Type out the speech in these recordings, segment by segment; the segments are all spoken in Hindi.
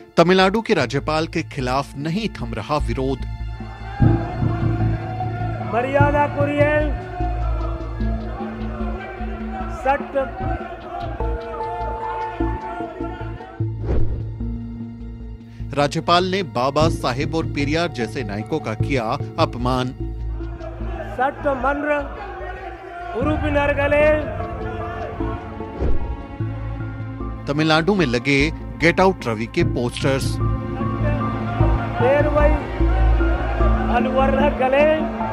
तमिलनाडु के राज्यपाल के खिलाफ नहीं थम रहा विरोध। मर्यादा कुरियन सट राज्यपाल ने बाबा साहेब और पेरियार जैसे नायकों का किया अपमान। सट मंद्र उरुपिनरगले। तमिलनाडु में लगे गेट आउट रवि के पोस्टर्स। गले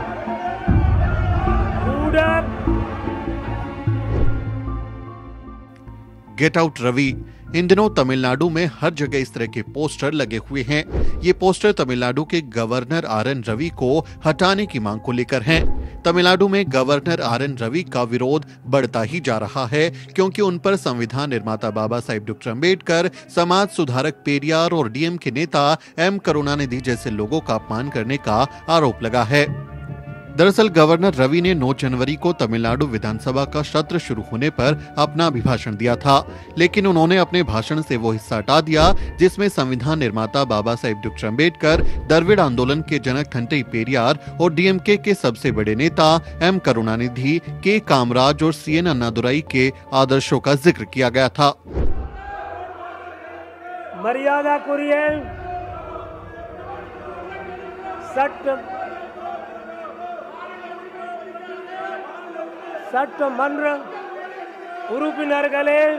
गेट आउट रवि। इन दिनों तमिलनाडु में हर जगह इस तरह के पोस्टर लगे हुए हैं। ये पोस्टर तमिलनाडु के गवर्नर आर.एन. रवि को हटाने की मांग को लेकर हैं। तमिलनाडु में गवर्नर आर.एन. रवि का विरोध बढ़ता ही जा रहा है, क्योंकि उन पर संविधान निर्माता बाबा साहेब डॉक्टर अम्बेडकर, समाज सुधारक पेरियार और डीएम के नेता एम करुणानिधि जैसे लोगों का अपमान करने का आरोप लगा है। दरअसल गवर्नर रवि ने 9 जनवरी को तमिलनाडु विधानसभा का सत्र शुरू होने पर अपना अभिभाषण दिया था, लेकिन उन्होंने अपने भाषण से वो हिस्सा हटा दिया जिसमें संविधान निर्माता बाबा साहेब डॉक्टर अम्बेडकर, द्रविड़ आंदोलन के जनक थंटई पेरियार और डीएमके के सबसे बड़े नेता एम करुणानिधि, के कामराज और सीएन अन्नादुराई के आदर्शों का जिक्र किया गया था। मर्यादा कुरियन सट मंद्र उरुपिनरगले।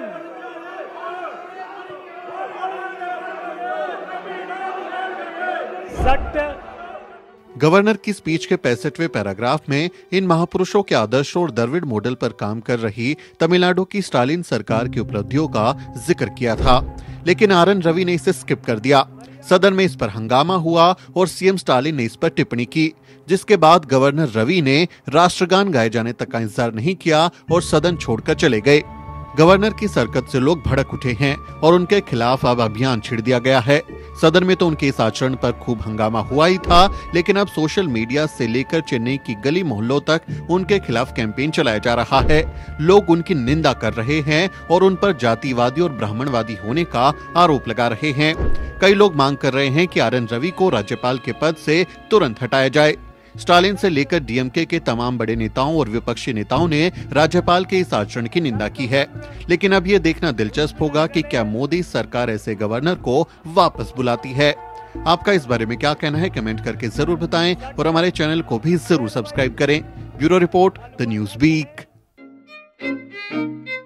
गवर्नर की स्पीच के 65वें पैराग्राफ में इन महापुरुषों के आदर्शों और द्रविड़ मॉडल पर काम कर रही तमिलनाडु की स्टालिन सरकार की उपलब्धियों का जिक्र किया था, लेकिन आर.एन. रवि ने इसे स्किप कर दिया। सदन में इस पर हंगामा हुआ और सीएम स्टालिन ने इस पर टिप्पणी की, जिसके बाद गवर्नर रवि ने राष्ट्रगान गाए जाने तक का इंतजार नहीं किया और सदन छोड़कर चले गए। गवर्नर की सरकत से लोग भड़क उठे हैं और उनके खिलाफ अब अभियान छिड़ दिया गया है। सदन में तो उनके इस आचरण पर खूब हंगामा हुआ ही था, लेकिन अब सोशल मीडिया से लेकर चेन्नई की गली मोहल्लों तक उनके खिलाफ कैंपेन चलाया जा रहा है। लोग उनकी निंदा कर रहे हैं और उन पर जातिवादी और ब्राह्मणवादी होने का आरोप लगा रहे हैं। कई लोग मांग कर रहे हैं कि आर.एन. रवि को राज्यपाल के पद से तुरंत हटाया जाए। स्टालिन से लेकर डीएमके के तमाम बड़े नेताओं और विपक्षी नेताओं ने राज्यपाल के इस आचरण की निंदा की है, लेकिन अब यह देखना दिलचस्प होगा कि क्या मोदी सरकार ऐसे गवर्नर को वापस बुलाती है। आपका इस बारे में क्या कहना है, कमेंट करके जरूर बताएं और हमारे चैनल को भी जरूर सब्सक्राइब करें। Bureau report, the News week.